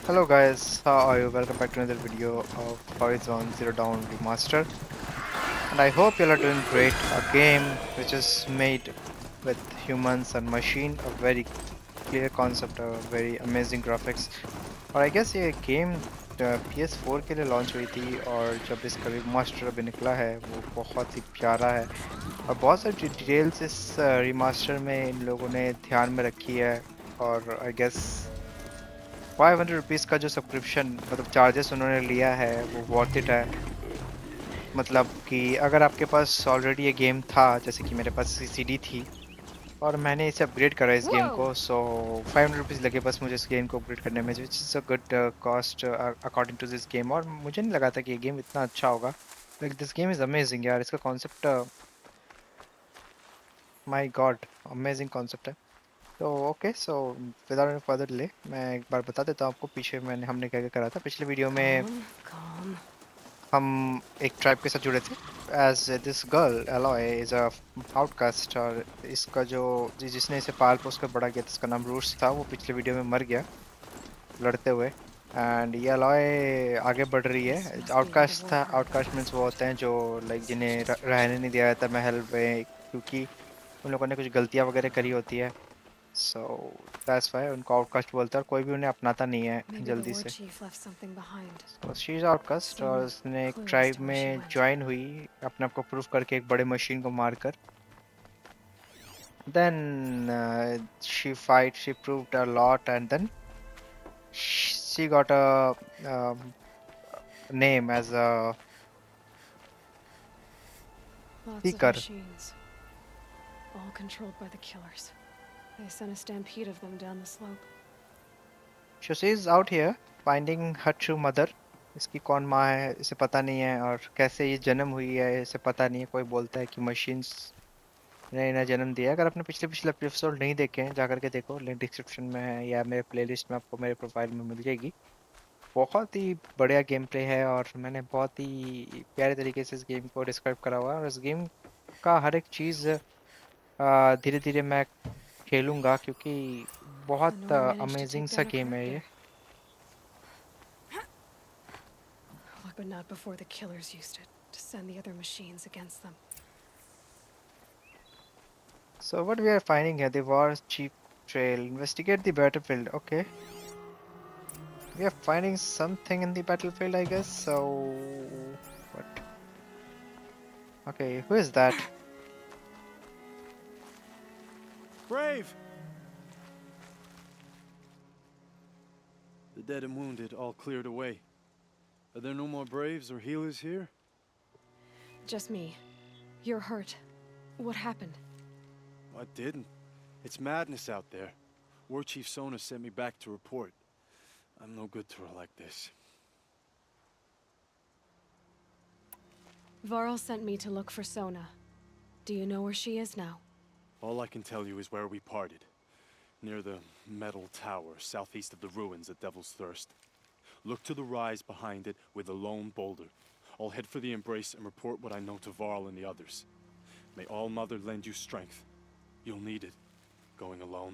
Hello guys, how are you? Welcome back to another video of Horizon Zero Dawn Remaster. And I hope you all are doing great. A game which is made with humans and machine, a very clear concept, a very amazing graphics. और I guess ये game PS4 के लिए launch हुई थी और जब इसका remaster अभी निकला है वो बहुत ही प्यारा है और बहुत सारी डिटेल्स इस रिमास्टर में इन लोगों ने ध्यान में रखी है और आई गेस 500 रुपीज़ का जो सब्सक्रिप्शन मतलब चार्जेस उन्होंने लिया है वो वर्थ इट है। मतलब कि अगर आपके पास ऑलरेडी ये गेम था, जैसे कि मेरे पास सीडी थी और मैंने इसे अपग्रेड करा इस गेम को, सो 500 रुपीज़ लगे बस मुझे इस गेम को अपग्रेड करने में, which is a good cost according to this game. और मुझे नहीं लगा था कि ये गेम इतना अच्छा होगा। Like this game is amazing यार, इसका concept my god amazing concept है। तो okay, so without any further delay मैं एक बार बता देता हूँ आपको पीछे हमने क्या क्या करा था। पिछले वीडियो में हम एक ट्राइब के साथ जुड़े थे as this girl Aloy is a outcast, और इसका जो जिसने इसे पाल पोस कर बड़ा किया था, इसका नाम रूट्स था, वो पिछले वीडियो में मर गया लड़ते हुए। एंड ये एलॉय आगे बढ़ रही है। आउटकास्ट था, आउटकास्ट मीन्स वो होते हैं जो लाइक जिन्हें रहने नहीं दिया जाता महल में, क्योंकि उन लोगों ने कुछ गलतियाँ वगैरह करी होती है। सो दैट्स व्हाई उनको आउटकास्ट बोलते हैं और कोई भी उन्हें अपनाता नहीं है जल्दी से। तो शी इज आउटकास्ट और उसने एक ट्राइब में ज्वाइन हुई अपने आप को प्रूव करके एक बड़े मशीन को मारकर। Then she proved a lot and then she got a name as a seeker. All controlled by the killers. They sent a stampede of them down the slope. So she is out here finding her true mother. इसकी कौन माँ है इसे पता नहीं है, और कैसे ये जन्म हुई है इसे पता नहीं है। कोई बोलता है कि मशीन्स ने इन्हें जन्म दिया। अगर आपने पिछले पिछले एपिसोड नहीं देखे हैं, जा करके देखो, लिंक डिस्क्रिप्शन में है या मेरे प्लेलिस्ट में आपको मेरे प्रोफाइल में मिल जाएगी। बहुत ही बढ़िया गेम प्ले है और मैंने बहुत ही प्यारे तरीके से इस गेम को डिस्क्राइब करा हुआ है, और इस गेम का हर एक चीज़ धीरे धीरे मैं खेलूँगा क्योंकि बहुत अमेजिंग सा गेम है ये। But not before the killers used it to send the other machines against them. So what we are finding here, the war chief trail. Investigate the battlefield. Okay. We are finding something in the battlefield, I guess. So what? Okay, who is that? Brave! The dead and wounded all cleared away. Are there no more Braves or healers here? Just me. You're hurt. What happened? I didn't. It's madness out there. War Chief Sona sent me back to report. I'm no good to her like this. Varl sent me to look for Sona. Do you know where she is now? All I can tell you is where we parted. Near the metal tower, southeast of the ruins at Devil's Thirst. Look to the rise behind it with a lone boulder. I'll head for the Embrace and report what I know to Varl and the others. May All Mother lend you strength. You'll need it, going alone.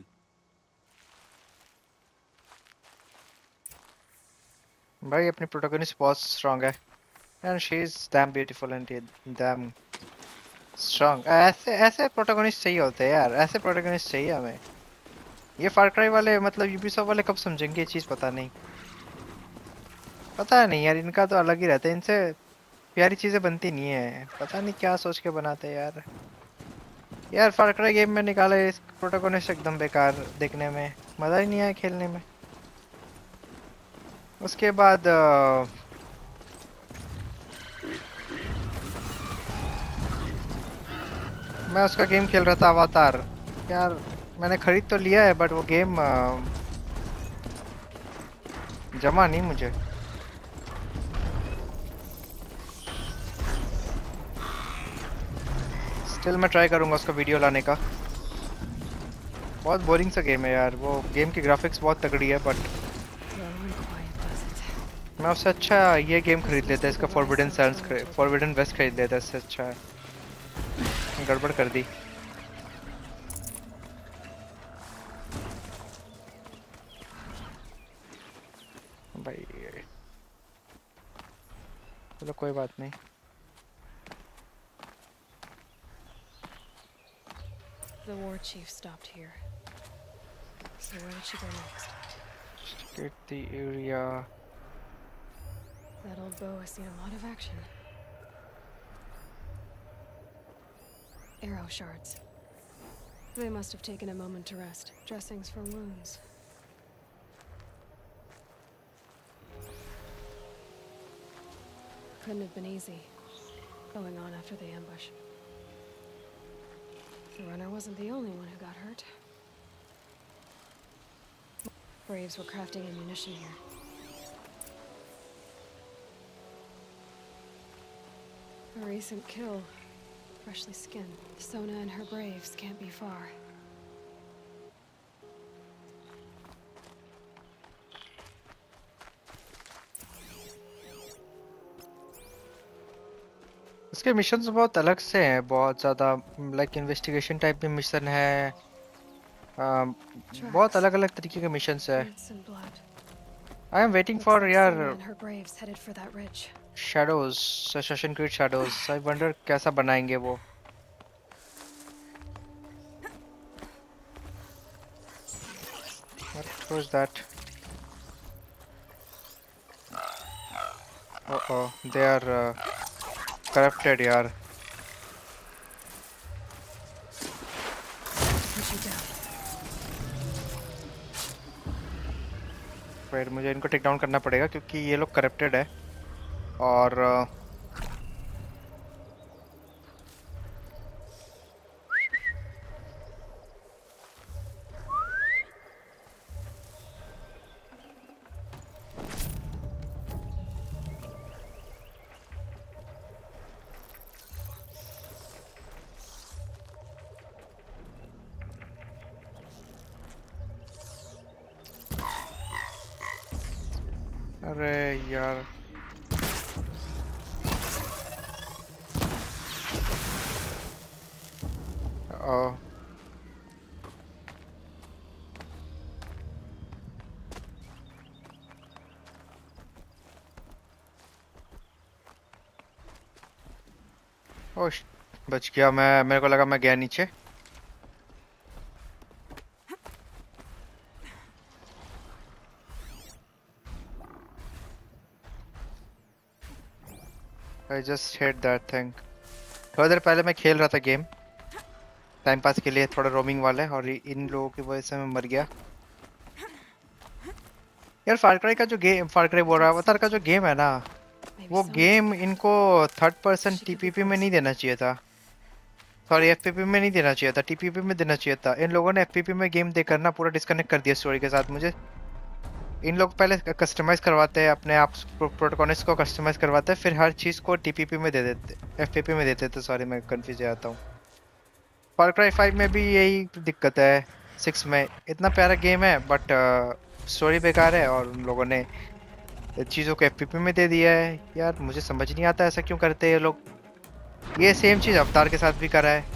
भाई अपनी protagonist बहुत strong है and she is damn beautiful and damn strong. ऐसे ऐसे protagonist चाहिए होते हैं यार, ऐसे प्रोटोगनिस्ट चाहिए हमें। ये फार क्राई वाले मतलब यूबीसॉफ्ट वाले कब समझेंगे ये चीज़, पता नहीं यार, इनका तो अलग ही रहता है, इनसे प्यारी चीज़ें बनती नहीं है। पता नहीं क्या सोच के बनाते हैं यार। यार फार क्राई गेम में निकाले इस प्रोटोगनिस्ट एकदम बेकार, देखने में मज़ा ही नहीं आया खेलने में। उसके बाद मैं उसका गेम खेल रहा था अवतार। यार मैंने खरीद तो लिया है बट वो गेम जमा नहीं मुझे। स्टिल मैं ट्राई करूंगा उसका वीडियो लाने का। बहुत बोरिंग सा गेम है यार, वो गेम की ग्राफिक्स बहुत तगड़ी है बट मैं उससे अच्छा ये गेम खरीद लेता, इसका फॉरबिडन वेस्ट खरीद लेता, इससे अच्छा है। गड़बड़ कर दी। भाई चलो कोई बात नहीं. The war chief stopped here. So where did she go next? Get the area. That old bow has seen a lot of action. Arrow shards. They must have taken a moment to rest. Dressings for wounds. Couldn't have been easy, going on after the ambush. The runner wasn't the only one who got hurt. Braves were crafting ammunition here. A recent kill. Freshly skinned. Sona and her braves can't be far. इसके missions बहुत अलग से हैं, बहुत ज़्यादा like investigation type भी mission है. बहुत अलग अलग तरीके के मिशंस है. आई एम वेटिंग फॉर यार shadows, assassin creed shadows. I wonder कैसा बनाएंगे वो. What was that? Oh, they are corrupted, यार. फिर मुझे इनको टेक डाउन करना पड़ेगा क्योंकि ये लोग करप्टेड है और अरे यार बच गया मैं. मेरे को लगा मैं गया नीचे. I just hate that thing. थोड़ी देर पहले मैं खेल रहा था गेम टाइम पास के लिए, थोड़ा रोमिंग वाला है, और इन लोगों की वजह से मैं मर गया. यार फार क्राई का जो गेम, फार क्राई बोल रहा है, अवतार का जो गेम है ना, वो गेम इनको थर्ड पर्सन टीपीपी में नहीं देना चाहिए था. सॉरी एफपीपी में नहीं देना चाहिए था, टीपीपी में देना चाहिए था. इन लोगों ने एफपीपी में गेम देकर ना पूरा डिस्कनेक्ट कर दिया स्टोरी के साथ मुझे. इन लोग पहले कस्टमाइज करवाते हैं अपने आप, प्रोटोकॉनिस्ट को कस्टमाइज करवाते हैं, फिर हर चीज़ को टीपीपी में दे देते, एफपीपी में देते थे. सॉरी मैं कंफ्यूज हो जाता हूँ. फार क्राई 5 में भी यही दिक्कत है. 6 में इतना प्यारा गेम है बट स्टोरी बेकार है और उन लोगों ने चीज़ों को एफपीपी में दे दिया है. यार मुझे समझ नहीं आता ऐसा क्यों करते हैं ये लोग. ये सेम चीज़ अवतार के साथ भी करा है.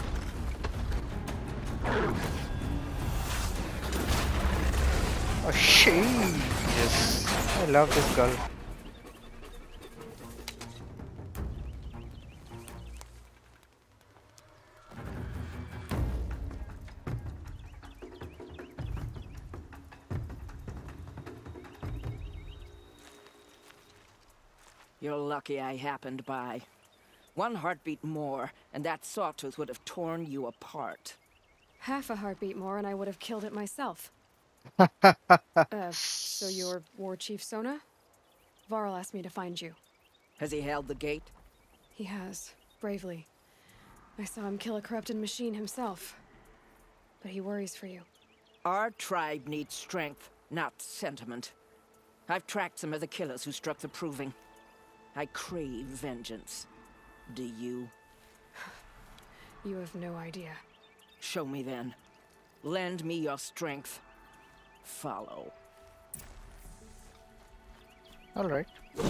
Oh shit, yes, I love this girl. You're lucky I happened by. One heartbeat more, and that sawtooth would have torn you apart. Half a heartbeat more and I would have killed it myself. So you're War Chief Sona? Varl asked me to find you. Has he held the gate? He has, bravely. I saw him kill a corrupted machine himself. But he worries for you. Our tribe needs strength, not sentiment. I've tracked some of the killers who struck the Proving. I crave vengeance. Do you? You have no idea. Show me then. Lend me your strength. Follow. Alright.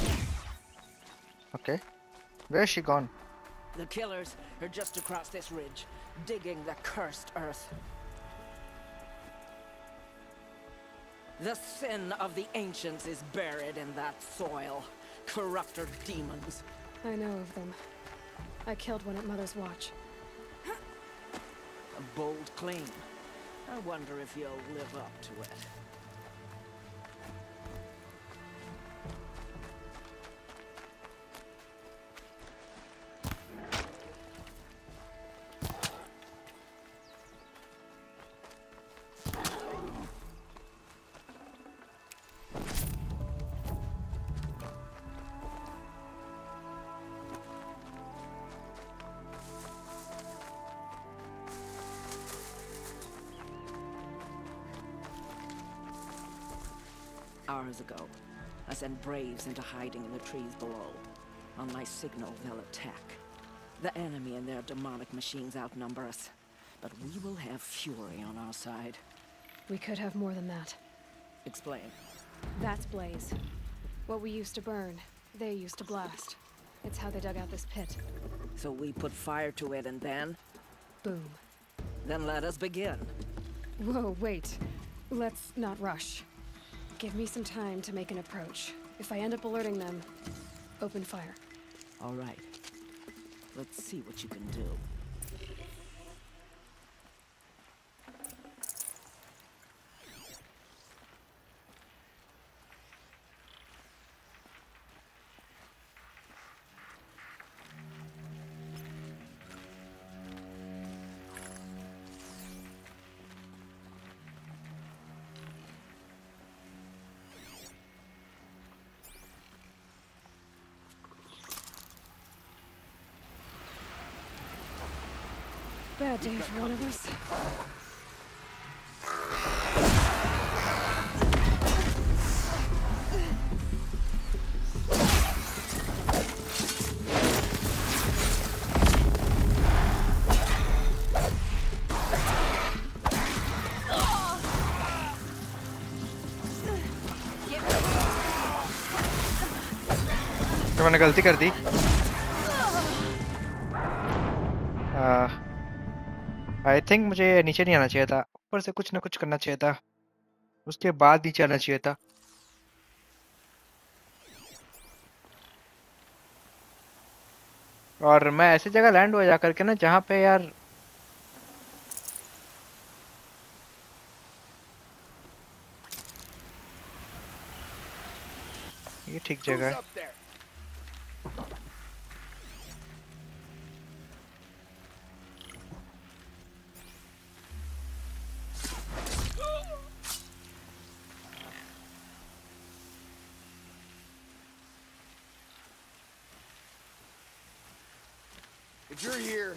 Okay. Where's she gone? The killers are just across this ridge, digging the cursed earth. The sin of the ancients is buried in that soil. Corrupter demons. I know of them. I killed one at Mother's Watch. A bold claim. I wonder if you'll live up to it. Hours ago, I sent Braves into hiding in the trees below. On my signal, they'll attack. The enemy and their demonic machines outnumber us, but we will have fury on our side. We could have more than that. Explain. That's Blaze. What we used to burn, they used to blast. It's how they dug out this pit. So we put fire to it and then? Boom. Then let us begin. Whoa, wait. Let's not rush. Give me some time to make an approach. If I end up alerting them, open fire. All right. Let's see what you can do. Bad day for one of us. तो मैंने गलती कर दी। I think मुझे नीचे नहीं आना चाहिए था, ऊपर से कुछ ना कुछ करना चाहिए था, उसके बाद नीचे आना चाहिए था। और मैं ऐसी जगह लैंड हुआ जा करके ना जहाँ पे यार ये ठीक जगह है। If you're here...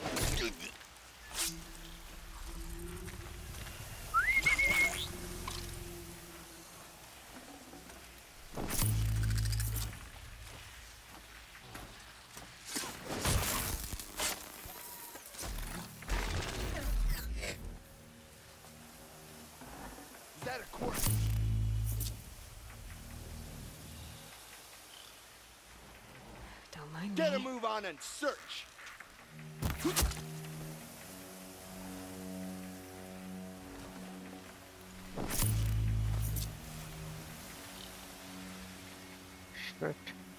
Is that a corpse? Don't mind Get a me. move on and search! Shit.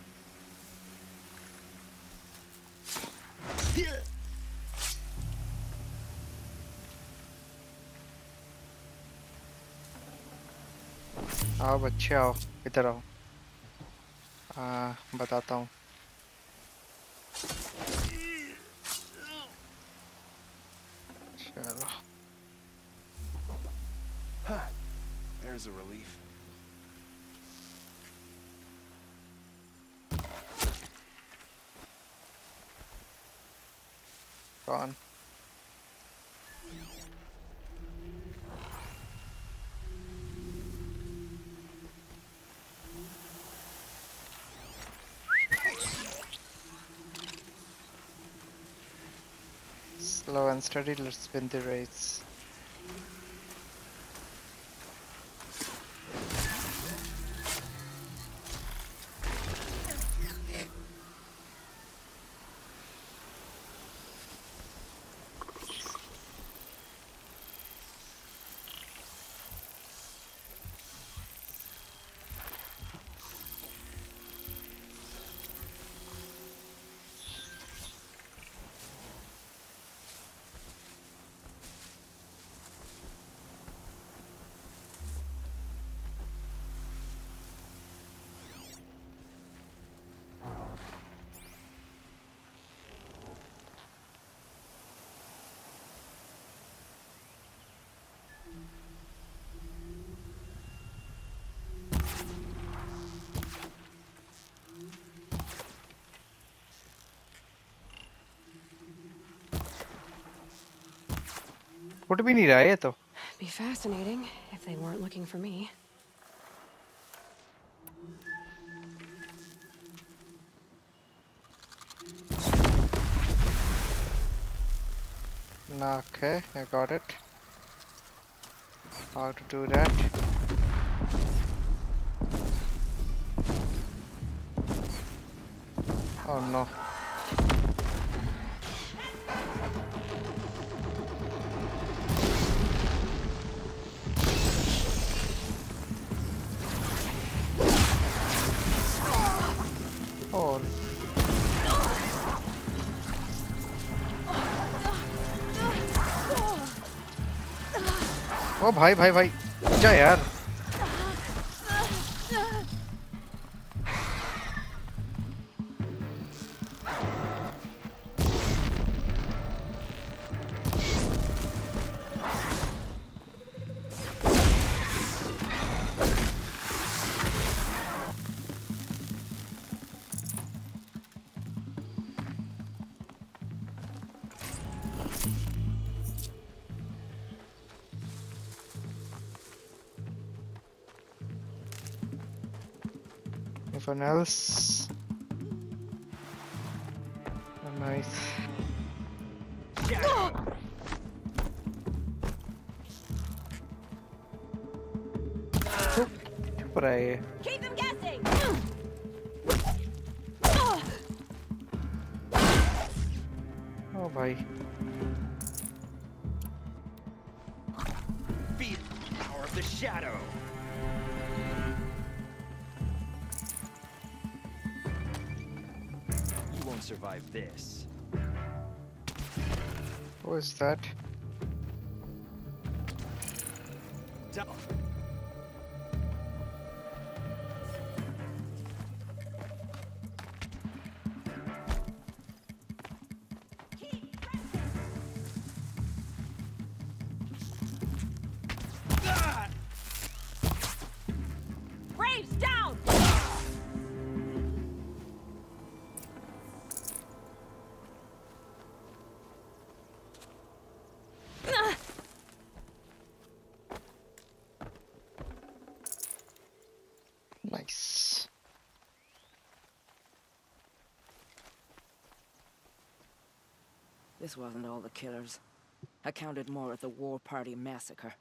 Here! आओ बच्चे आओ, इधर आओ। बताता हूँ। चलो। Huh. There's a relief. कौन? Slow and steady, let's win the race. Foot भी नहीं रहा है ये तो. Be fascinating if they weren't looking for me. Okay, I got it. How to do that? Oh no. Oh. ओ भाई भाई भाई जा यार. Anyone else? Oh, nice. चुप रहा है ये. Keep them guessing! ओ भाई. Feel the power of the shadow. You won't survive this. What is that? Braves down! Nice. This wasn't all the killers. I counted more at the War Party massacre.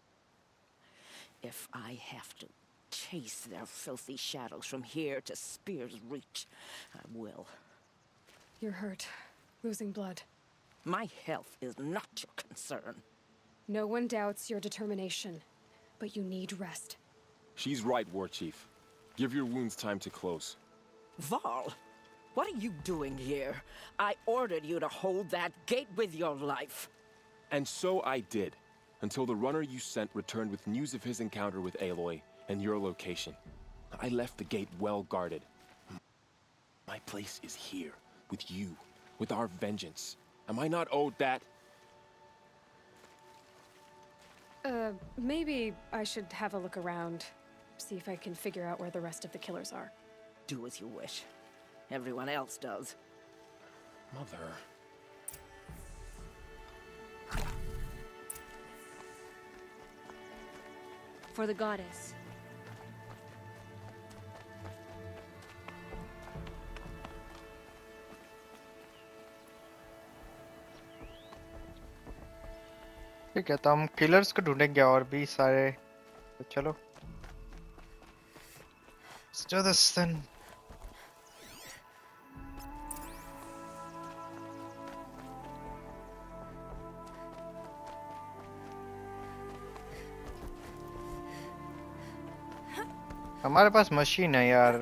If I have to chase their filthy shadows from here to Spear's Reach, I will. You're hurt. Losing blood. My health is not your concern. No one doubts your determination, but you need rest. She's right, War Chief. Give your wounds time to close. Varl, what are you doing here? I ordered you to hold that gate with your life. And so I did, until the runner you sent returned with news of his encounter with Aloy and your location. I left the gate well guarded. My place is here, with you, with our vengeance. Am I not owed that? Maybe I should have a look around. See if I can figure out where the rest of the killers are. Do as you wish. Everyone else does. Mother. For the goddess. ठीक है तो हम killers को ढूंढेंगे और भी सारे. तो चलो. Let's do this then. हमारे पास मशीन है यार.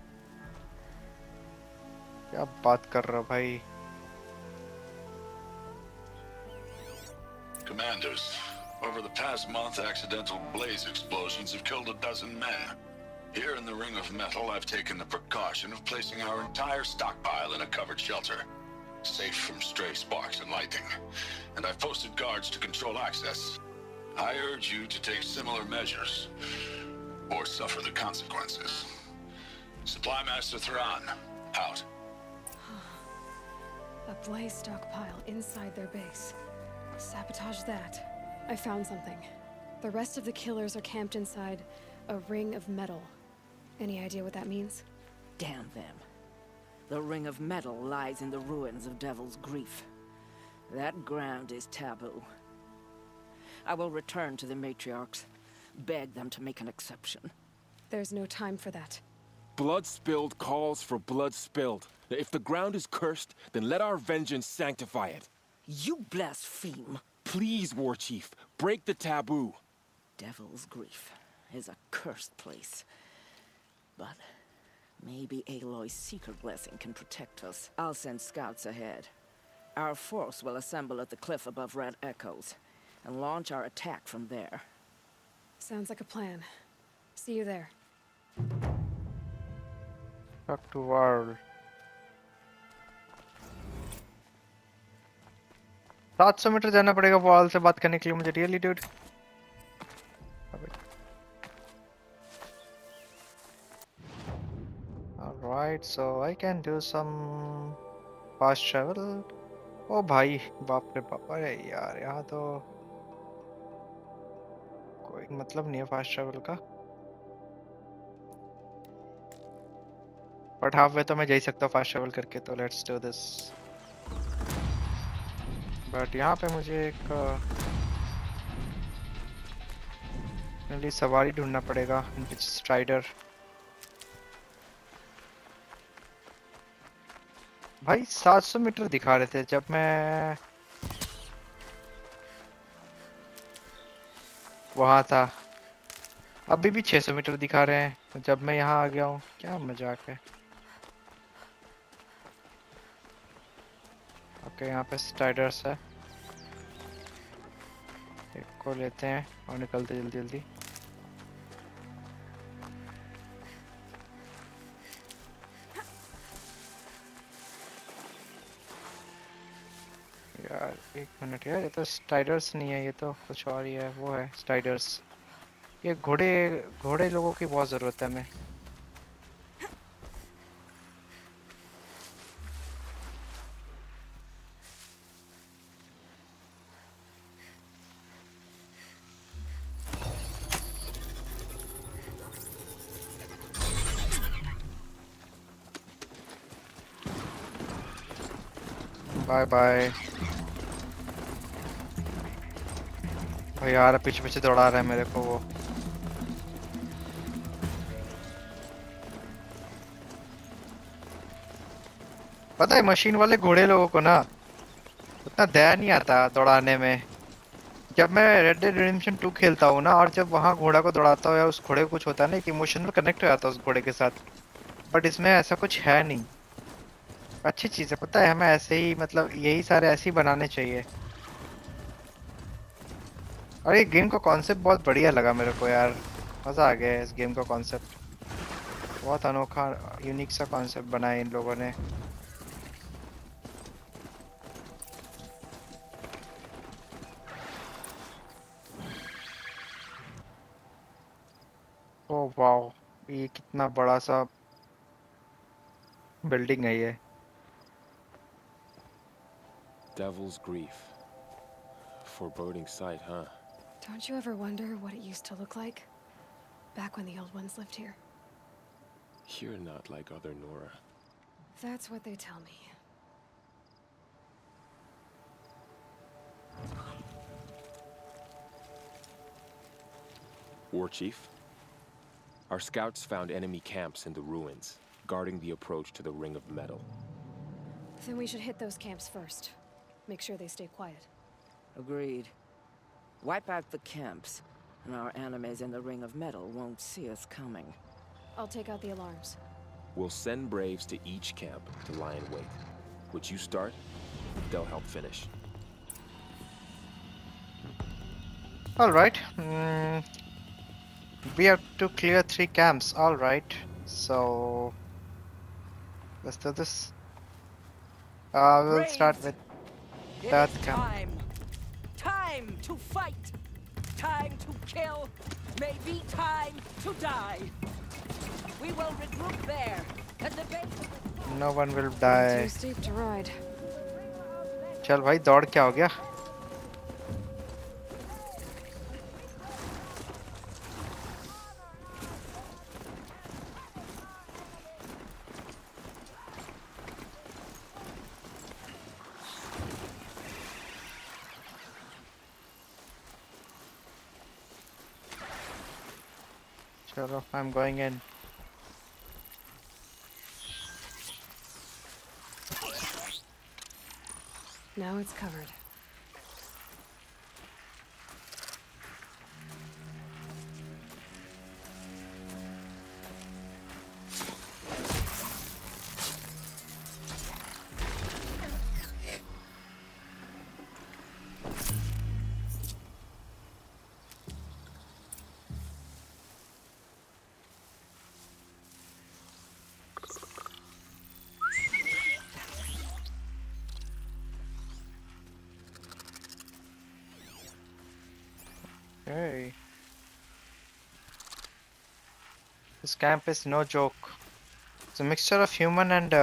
क्या बात कर रहा भाई. Commanders, over the past month, accidental blaze explosions have killed 12 men. Here in the Ring of Metal, I've taken the precaution of placing our entire stockpile in a covered shelter, safe from stray sparks and lightning. And I've posted guards to control access. I urge you to take similar measures, or suffer the consequences. Supply Master Thran, out. A blaze stockpile inside their base. Sabotage that. I found something. The rest of the killers are camped inside a ring of metal. Any idea what that means? Damn them. The ring of metal lies in the ruins of Devil's Grief. That ground is taboo. I will return to the matriarchs, beg them to make an exception. There's no time for that. Blood spilled calls for blood spilled. If the ground is cursed, then let our vengeance sanctify it. You blaspheme! Please, War Chief, break the taboo. Devil's Grief is a cursed place. But maybe Aloy's secret blessing can protect us. I'll send scouts ahead. Our force will assemble at the cliff above Red Echoes and launch our attack from there. Sounds like a plan. See you there. Talk to world. 700 metre जाना पड़ेगा wall से बात करने के लिए मुझे really dude Alright, so I can do some fast travel. Oh भाई बाप रे बाप अरे यार यहाँ तो कोई मतलब नहीं है फास्ट ट्रैवल का बट हाफ वे तो मैं जा ही सकता हूँ फास्ट ट्रैवल करके तो लेट्स डू दिस बट यहाँ पे मुझे एक सवारी ढूंढना पड़ेगा स्ट्राइडर भाई 700 मीटर दिखा रहे थे जब मैं वहां था अभी भी 600 मीटर दिखा रहे हैं जब मैं यहाँ आ गया हूँ क्या मजाक है ओके यहाँ पे स्ट्राइडर्स है एक को लेते हैं और निकलते जल्दी जल्दी यार एक मिनट यार ये तो स्ट्राइडर्स नहीं है ये तो कुछ और ही है वो है स्ट्राइडर्स ये घोड़े लोगों की बहुत ज़रूरत है हमें बाय बाय भाई यार पीछे पीछे दौड़ा रहा है मेरे को वो पता है मशीन वाले घोड़े लोगों को ना उतना दया नहीं आता दौड़ाने में जब मैं रेड डेड रिडेम्पशन 2 खेलता हूँ ना और जब वहाँ घोड़ा को दौड़ाता हूँ या उस घोड़े को कुछ होता है ना एक इमोशनल कनेक्ट हो जाता है उस घोड़े के साथ बट इसमें ऐसा कुछ है नहीं अच्छी चीज़ है पता है हमें ऐसे ही मतलब यही सारे ऐसे ही बनाने चाहिए और ये गेम का कॉन्सेप्ट बहुत बढ़िया लगा मेरे को यार मज़ा आ गया इस गेम का कॉन्सेप्ट बहुत अनोखा यूनिक सा कॉन्सेप्ट बनाया इन लोगों ने ओह वाओ ये कितना बड़ा सा बिल्डिंग है ये Devil's Grief. Foreboding sight, huh? Don't you ever wonder what it used to look like? Back when the old ones lived here. You're not like other Nora. That's what they tell me. War Chief? Our scouts found enemy camps in the ruins, guarding the approach to the Ring of Metal. Then we should hit those camps first. Make sure they stay quiet. Agreed. Wipe out the camps, and our enemies in the Ring of Metal won't see us coming. I'll take out the alarms. We'll send Braves to each camp to lie in wait. What you start, they'll help finish. Alright. We have to clear 3 camps. Alright. So let's do this. We'll start with that camp. Time to fight. Time to kill. Maybe time to die. We will regroup there at the base of the... No one will die. Too steep to ride. चल भाई दौड़ क्या हो गया Chalo, I'm going in. Now it's covered. Hey. This camp is no joke. It's a mixture of human and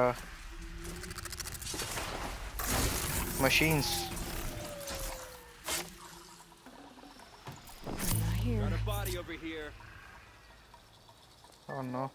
machines. I'm not here. Got a body over here. Oh no.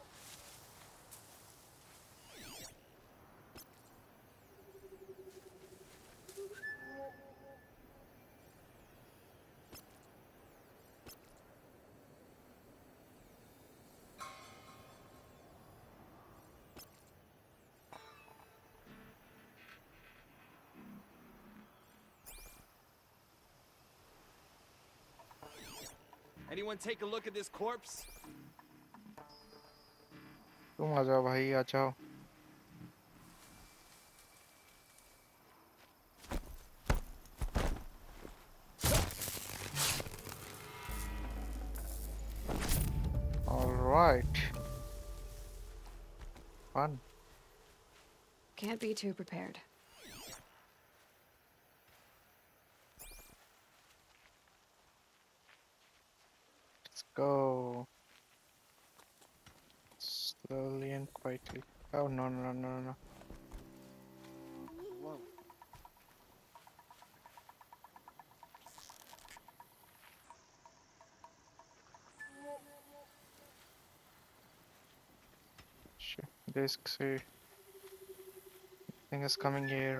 Anyone take a look at this corpse? तुम आ जाओ भाई, आ जाओ. All right. Fun. Can't be too prepared. Let's go. Slowly and quietly. Oh no no no no no. Whoa. Shit. This thing is coming here.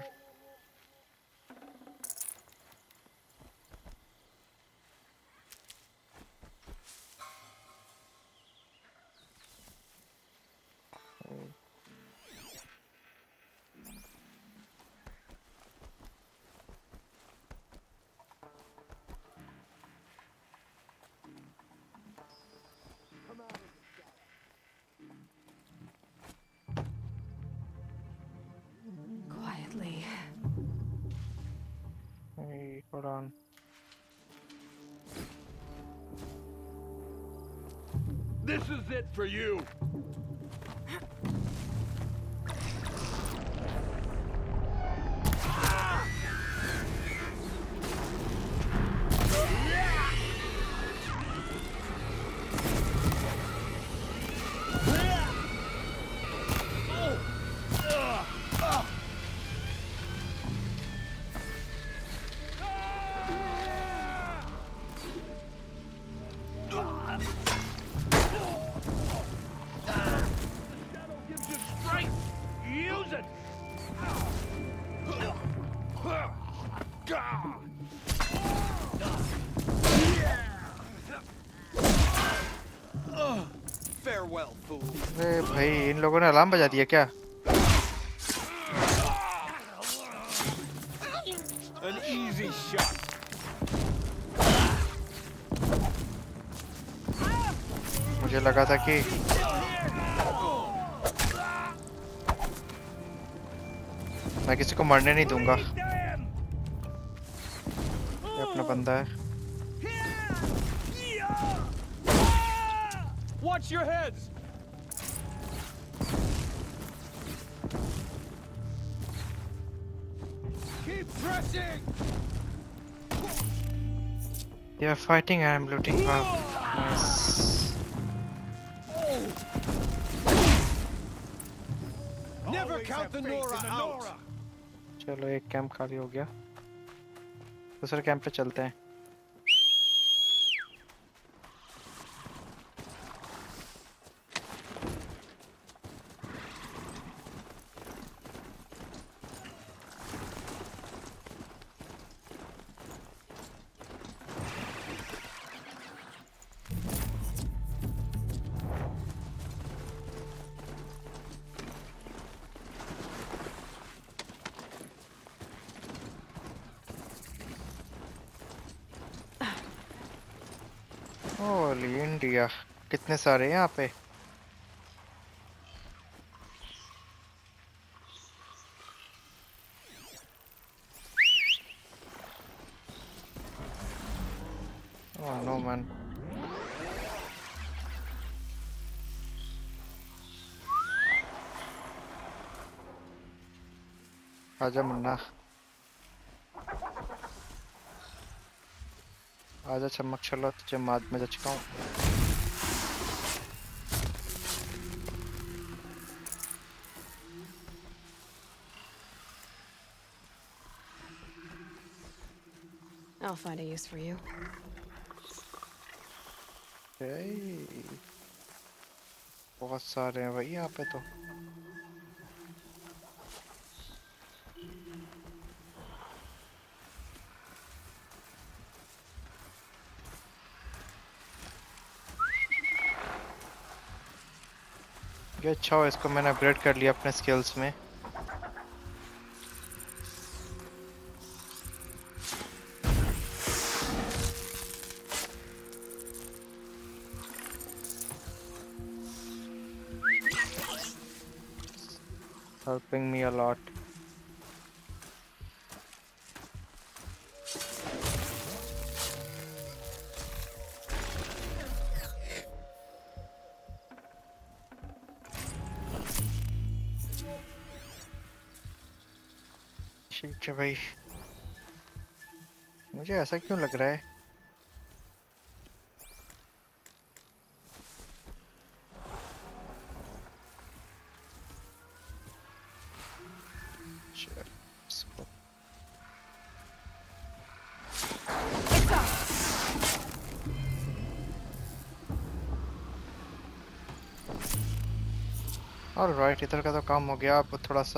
Quietly. Hey, hold on. This is it for you. Farewell, fool. अरे भाई, इन लोगों ने alarm बजा दिया क्या? An easy shot. मुझे लगा था कि मैं किसी को मरने नहीं दूंगा. ये अपना बंदा है. Watch your heads. Keep pressing. They are fighting and I'm looting. Wow. Nice. Never count the Nora out. चलो एक कैंप खाली हो गया. दूसरे कैंप पे चलते हैं. Finally India. कितने सारे हैं यहाँ पे? Oh no man. आजा मुन्ना, आजा चमक चलो, तुझे माद में जचकाऊं। I'll find a use for you. बहुत सारे हैं भाई यहाँ पे तो। ये अच्छा हो, इसको मैंने अपग्रेड कर लिया अपने स्किल्स में। Helping me a lot. ठीक है भाई, मुझे ऐसा क्यों लग रहा है? ऑलराइट, इधर का तो काम हो गया। अब थोड़ा सा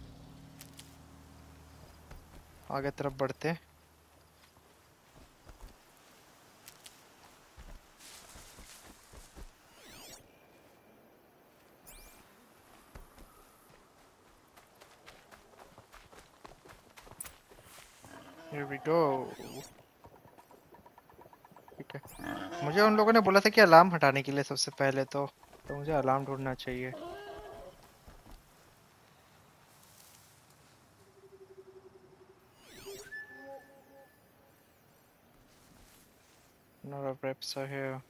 आगे तरफ बढ़ते हैं। Here we go. ठीक है, मुझे उन लोगों ने बोला था कि अलार्म हटाने के लिए सबसे पहले तो मुझे अलार्म ढूंढना चाहिए। None of reps are here.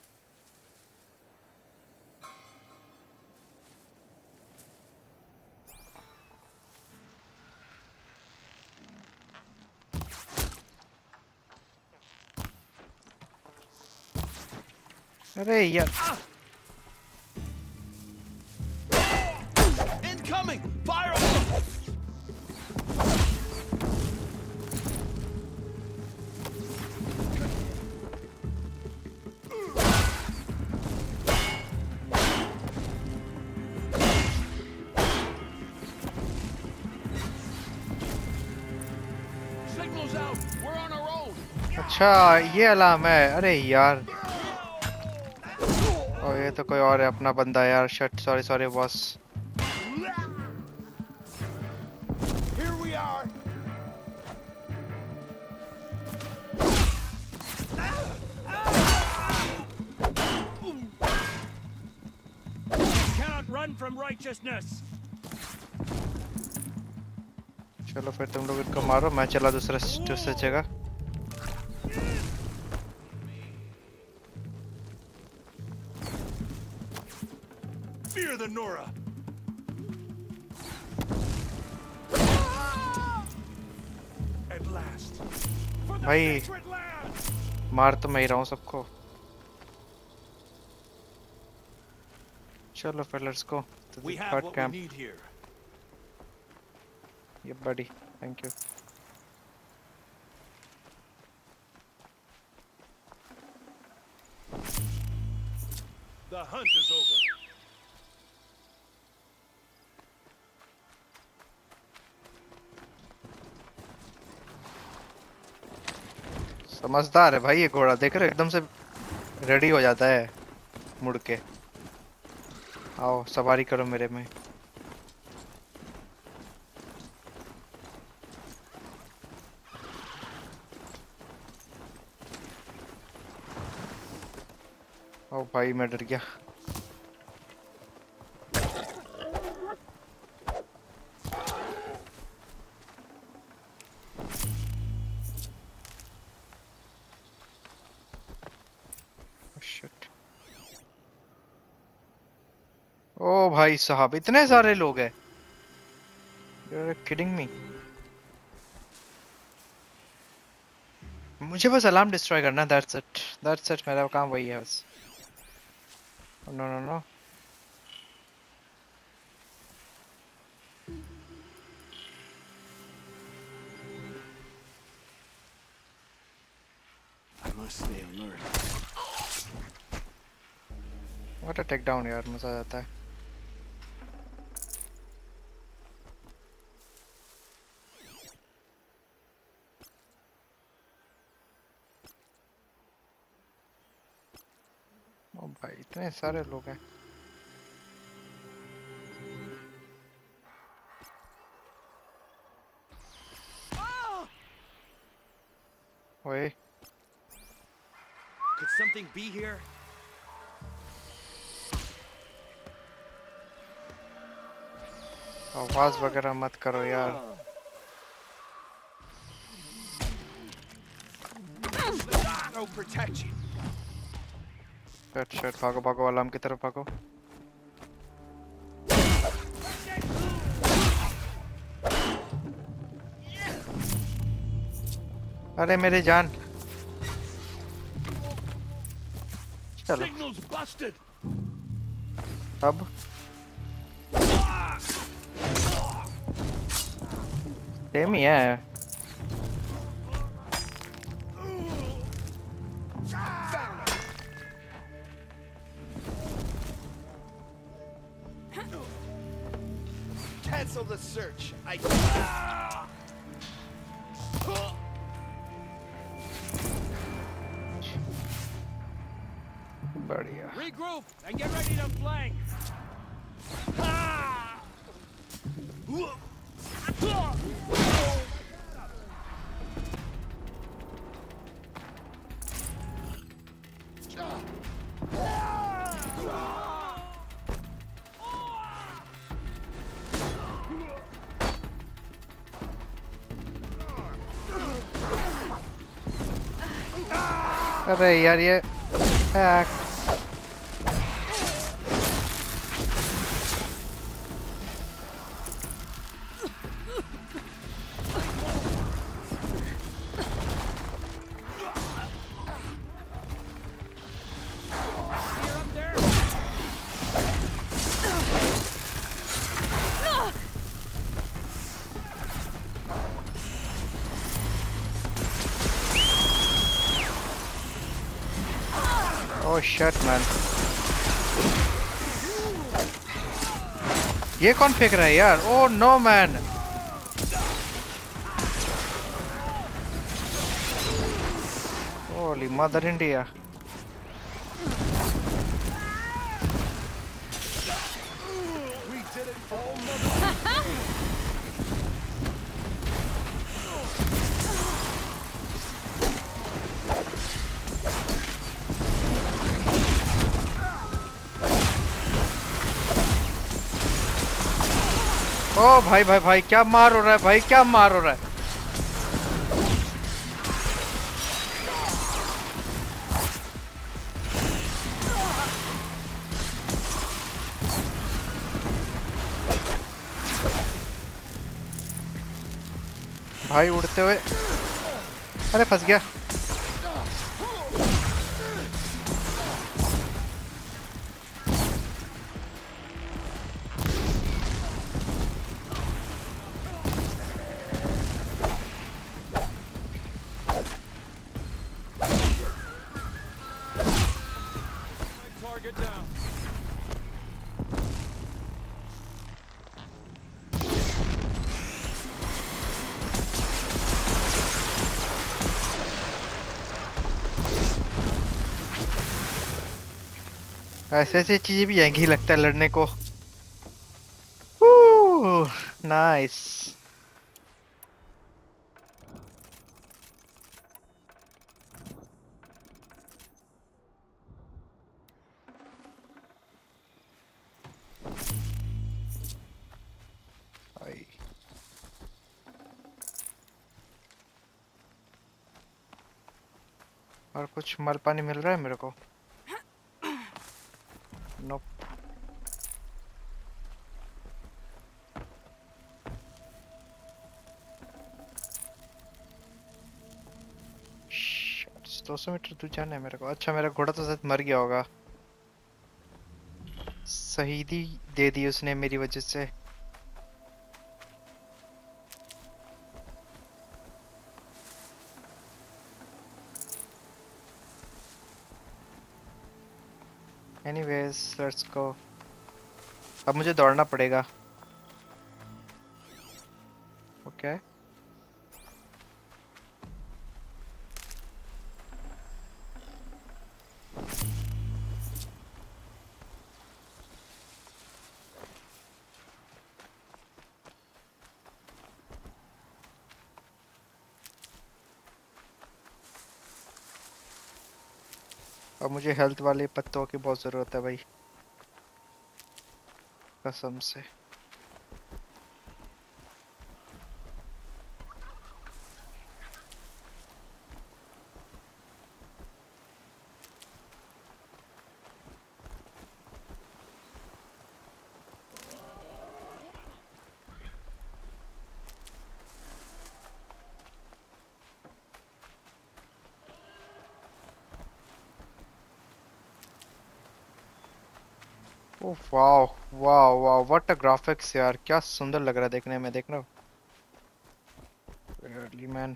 अरे यार, Incoming! Fire! Signals out! We're on our own! अच्छा ये अलार्म है। अरे यार, और ये तो कोई और है, अपना बंदा यार। Shut, sorry sorry boss. Here we are! Cannot run from righteousness! चलो फिर तुम लोग इनको मारो, मैं चला दूसरे जगह। Fear the Nora! At last! For the भाई sacred land! मार तो मैं ही रहा हूँ सबको। चलो फिर let's go to the We have third what we camp. need here. ये बड़ी, thank you. The hunt is over. समझदार है भाई ये घोड़ा, देख रहे हो एकदम से रेडी हो जाता है मुड़ के। आओ सवारी करो मेरे में। भाई मैं डर गया। शिट। ओ भाई साहब इतने सारे लोग हैं। You're kidding me? मुझे बस अलार्म डिस्ट्रॉय करना, that's it मेरा काम वही है बस। No no no. I must stay alert. What a take down यार, मजा आ जाता है। ओ भाई इतने सारे लोग हैं। ओए Could something be here? आवाज वगैरह मत करो यार। No protection. शट भागो भागो, अलार्म की तरफ भागो। अरे मेरे जान। चलो Signal's busted. अब सेम ही है। Cancel the search. बढ़िया। Regroup and get ready to flank. अरे यार ये ओह शिट मैन, ये कौन फेंक रहा है यार? Oh no man, holy mother India. ओ भाई भाई भाई क्या मार हो रहा है भाई, क्या मार हो रहा है? भाई उड़ते हुए, अरे फंस गया। Target down. ऐसे ऐसी चीजें भी आएंगी लगता है लड़ने को। नाइस। और कुछ मल पानी मिल रहा है मेरे को? नोप। Shit, 200 मीटर दूर जाना है मेरे को। अच्छा मेरा घोड़ा तो शायद मर गया होगा, शहीदी दे दी उसने मेरी वजह से। Anyways, let's go. अब मुझे दौड़ना पड़ेगा। ओके अब मुझे हेल्थ वाले पत्तों की बहुत ज़रूरत है भाई, कसम से। Oh wow wow wow, what a graphics यार, क्या सुंदर लग रहा है देखने में, देख रहा हूँ। Really, man.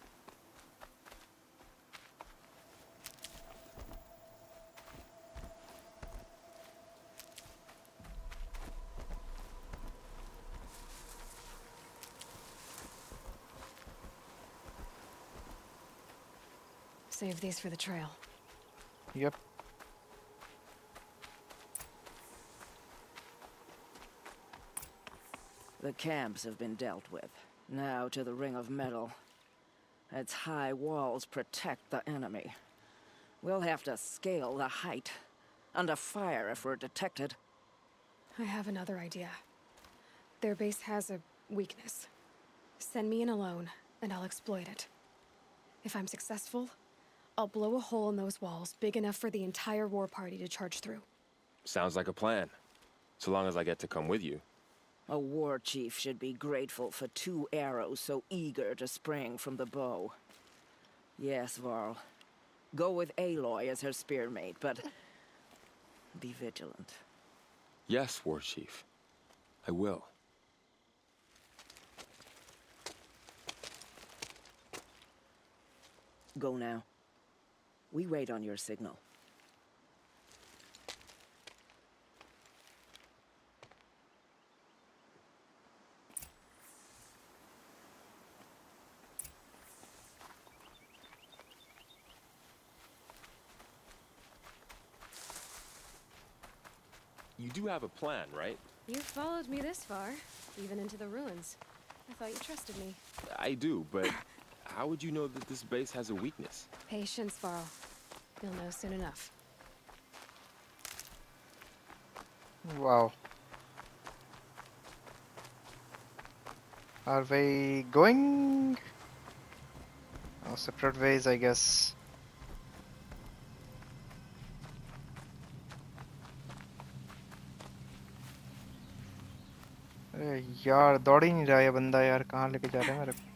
Save these for the trail. Yep. The camps have been dealt with. Now to the Ring of Metal. Its high walls protect the enemy. We'll have to scale the height. Under fire if we're detected. I have another idea. Their base has a weakness. Send me in alone, and I'll exploit it. If I'm successful, I'll blow a hole in those walls big enough for the entire war party to charge through. Sounds like a plan. So long as I get to come with you. A war chief should be grateful for 2 arrows so eager to spring from the bow. Yes, Varl. Go with Aloy as her spearmate, but be vigilant. Yes, War Chief. I will. Go now. We wait on your signal. You do have a plan, right? You followed me this far, even into the ruins. I thought you trusted me. I do, but how would you know that this base has a weakness? Patience, Varl. You'll know soon enough. Wow. Are we going separate ways, I guess? अरे यार दौड़ ही नहीं रहा है बंदा यार, कहाँ लेके जा रहा है मेरे को?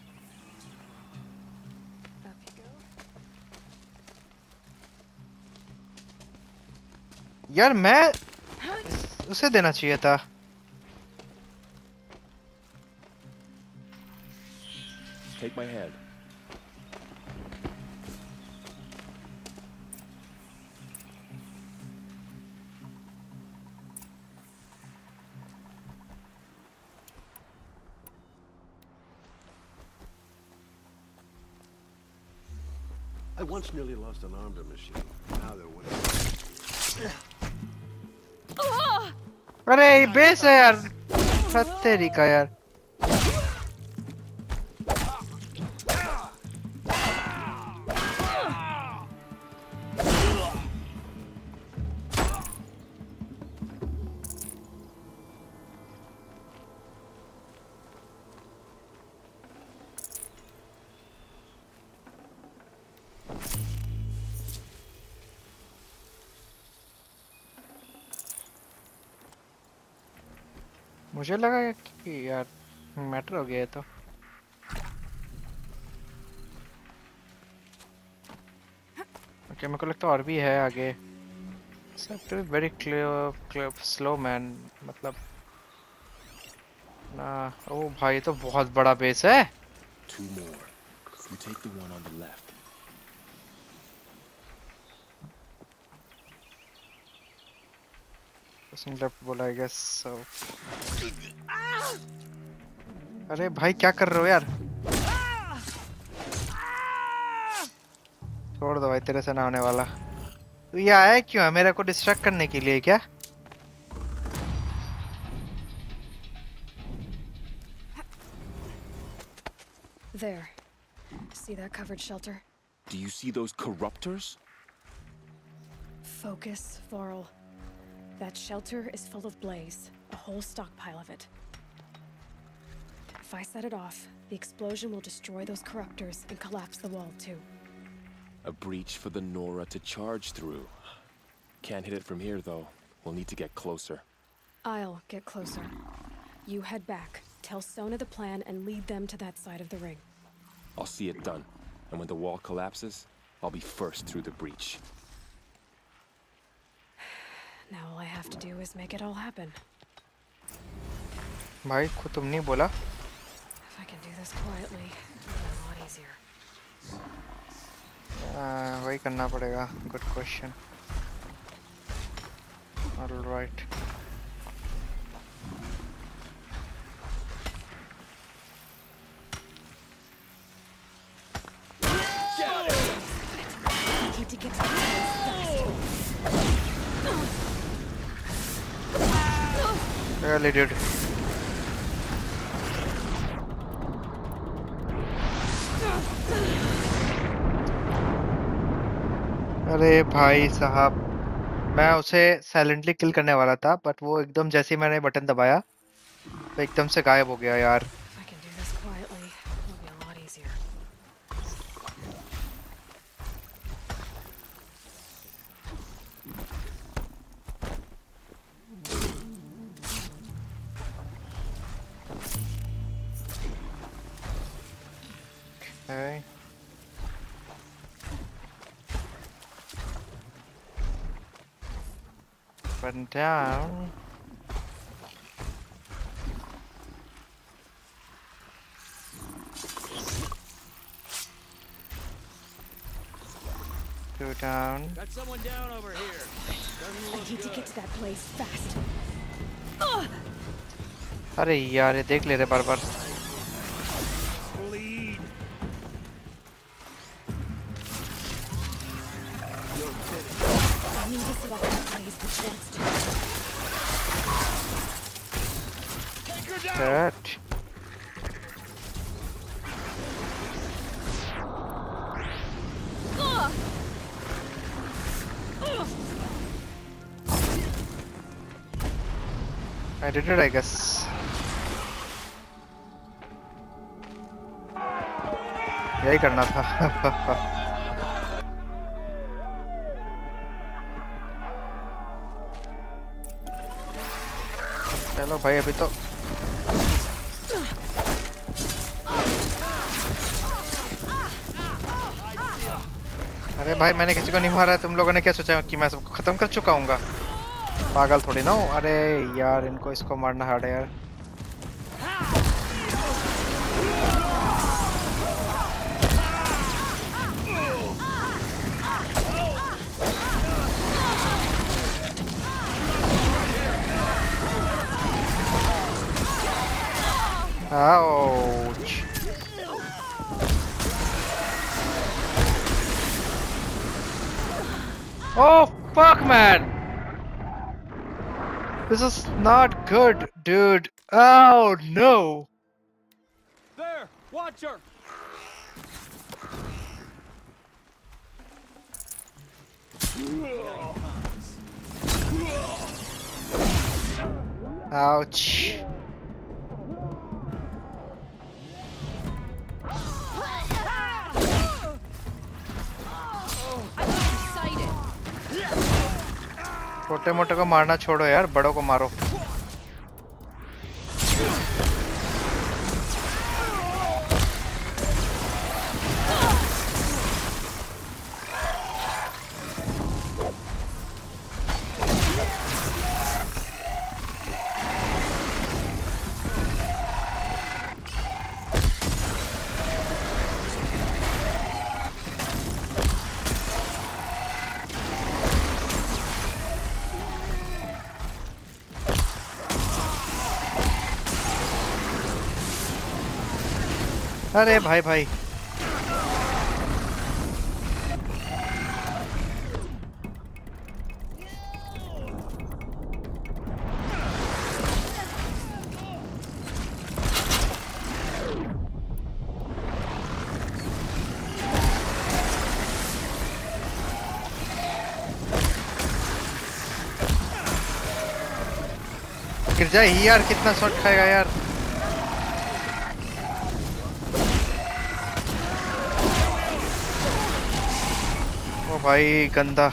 Up you go. यार मैं उसे देना चाहिए था। Take my hand. I once nearly lost an arm to a machine. Now they're winning. अरे बेस है यार, तेरी का यार। मुझे लगा कि यार मैटर हो गया है तो। ओके मेरे को लगता है और भी है आगे। सब वेरी क्लियर स्लो मैन मतलब ना। ओ भाई तो बहुत बड़ा बेस है। 2 more. You take the one on the left. उसने लेफ्ट बोला आई गेस सो। अरे भाई क्या कर रहे हो यार? छोड़ दो भाई, तेरे से ना होने वाला। तो ये आया क्यों है? मेरे को डिस्ट्रैक्ट करने के लिए क्या? There. See that covered shelter? Do you see those corruptors? Focus, Vorl. That shelter is full of blaze. A whole stockpile of it. If I set it off, the explosion will destroy those corruptors and collapse the wall too. A breach for the Nora to charge through. Can't hit it from here, though. We'll need to get closer. I'll get closer. You head back, tell Sona the plan, and lead them to that side of the ring. I'll see it done. And when the wall collapses, I'll be first through the breach. Now all I have to do is make it all happen. भाई खुद तुम नहीं बोला? If I can do this quietly, it'll be a lot easier. वही करना पड़ेगा। Good question. All right. Need to get to the place fast. Really did. अरे भाई साहब, मैं उसे साइलेंटली किल करने वाला था बट वो एकदम जैसे ही मैंने बटन दबाया तो एकदम से गायब हो गया यार। If I can do this quietly, it'll be a lot easier. Okay. Button down. Two down. Got someone down over here. Doesn't I look need to good. get to that place fast. अरे यार ये देख ले रहे बार बार। Bleed. I need to set up that place before it's too late. Take her down. That. I did it, I guess. यही करना था। चलो भाई अभी तो अरे भाई मैंने किसी को नहीं मारा। तुम लोगों ने क्या सोचा कि मैं सबको खत्म कर चुका हूँगा? पागल थोड़ी ना हूँ। अरे यार इनको इसको मारना हार्ड है यार। Ouch. Oh fuck man. This is not good, dude. Oh no. There. Watch her. Ouch. छोटे मोटे को मारना छोड़ो यार, बड़ों को मारो। अरे भाई भाई गिर जाए ही यार, कितना शॉट खाएगा यार। ओ भाई गंदा।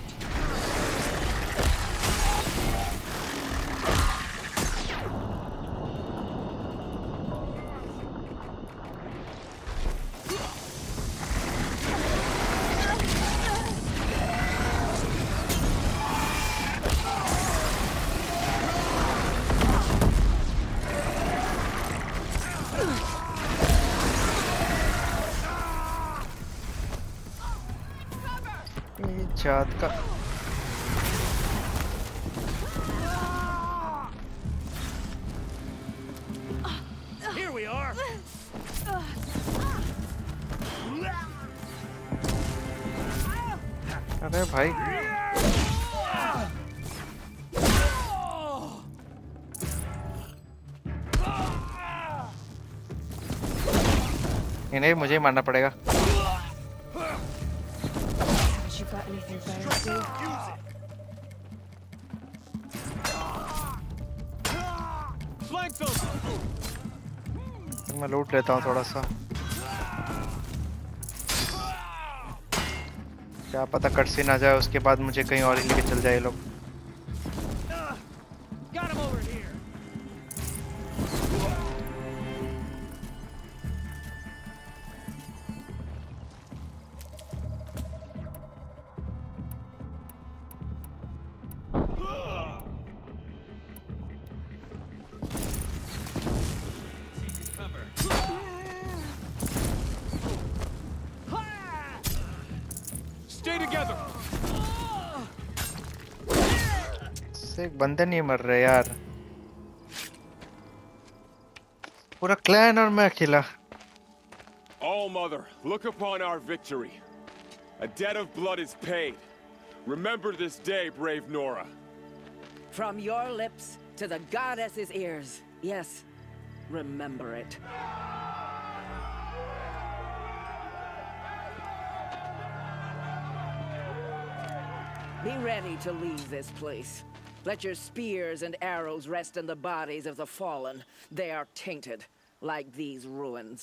जात का Here we are. अरे भाई इन्हें मुझे ही मारना पड़ेगा। You got anything better to do? Flank them. मैं लूट लेता हूँ थोड़ा सा, क्या पता कटसीन आ जाए उसके बाद मुझे कहीं और ही लेके चल जाए ये लोग। Got him over here. Stay together. से एक बंदे नहीं मर रहे यार, पूरा क्लैन और मैं अकेला। All Mother, look upon our victory. A debt of blood is paid. Remember this day, brave Nora. From your lips to the goddess's ears. Yes, remember it. Be ready to leave this place. Let your spears and arrows rest in the bodies of the fallen. They are tainted, like these ruins.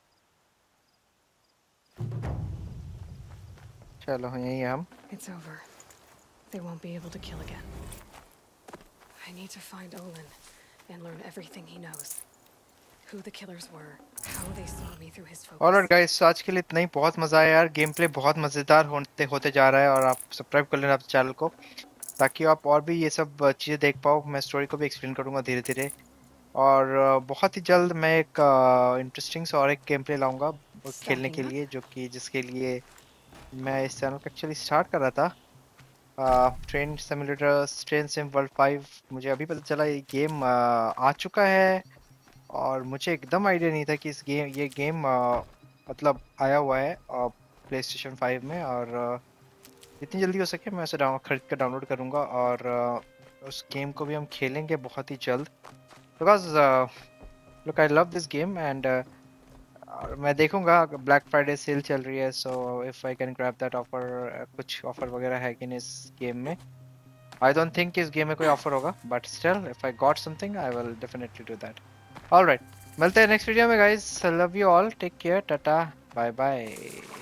चलो यहीं हैं हम। It's over. They won't be able to kill again. I need to find Olin and learn everything he knows. Who the killers were, how they saw me through his focus. Alright guys, आज के लिए इतना ही। बहुत मजा आया यार, game play बहुत मजेदार होते जा रहा है। और आप सब्सक्राइब कर लेना आप चैनल को, ताकि आप और भी ये सब चीज़ें देख पाओ। मैं स्टोरी को भी एक्सप्लेन करूँगा धीरे धीरे, और बहुत ही जल्द मैं एक इंटरेस्टिंग सा और एक गेम प्ले लाऊंगा खेलने के लिए, जो कि जिसके लिए मैं इस चैनल को एक्चुअली स्टार्ट कर रहा था। Train simulator train sim world 5। मुझे अभी पता चला ये गेम आ चुका है, और मुझे एकदम आइडिया नहीं था कि ये गेम मतलब आया हुआ है प्ले स्टेशन 5 में। और जितनी जल्दी हो सके मैं उसे खरीद कर डाउनलोड करूँगा, और उस गेम को भी हम खेलेंगे बहुत ही जल्द। Because look I love this game, and मैं देखूँगा ब्लैक फ्राइडे सेल चल रही है, so if I can grab that offer. कुछ ऑफर वगैरह है कि नहीं इस गेम में? आई डोंट थिंक इस गेम में कोई ऑफर होगा, but still if I got something I will definitely do that. Alright, मिलते हैं नेक्स्ट वीडियो में guys. Love you all, take care, tata, bye bye.